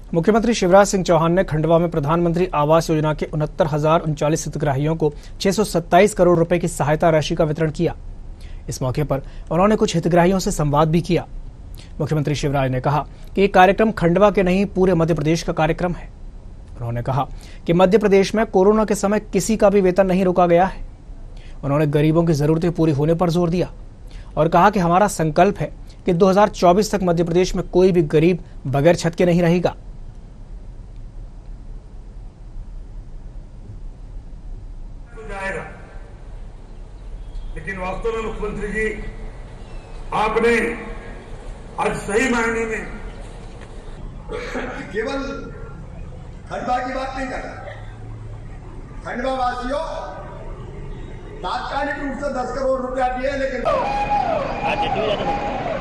मुख्यमंत्री शिवराज सिंह चौहान ने खंडवा में प्रधानमंत्री आवास योजना के 69,039 हितग्राहियों को 627 करोड़ रुपए की सहायता राशि का वितरण किया। इस मौके पर उन्होंने कुछ हितग्राहियों से संवाद भी किया। मुख्यमंत्री शिवराज ने कहा कि ये कार्यक्रम खंडवा के नहीं पूरे मध्य प्रदेश का कार्यक्रम है। उन्होंने कहा कि मध्य प्रदेश में कोरोना के समय किसी का भी वेतन नहीं रोका गया है। उन्होंने गरीबों की जरूरतें पूरी होने पर जोर दिया और कहा कि हमारा संकल्प है कि 2024 तक मध्य प्रदेश में कोई भी गरीब बगैर छत के नहीं रहेगा। लेकिन वास्तव में मुख्यमंत्री जी, आपने आज सही मायने में केवल खंडवा की बात नहीं कर रहा। खंडवा वासियों तात्कालिक रूप से 10 करोड़ रुपया दिए, लेकिन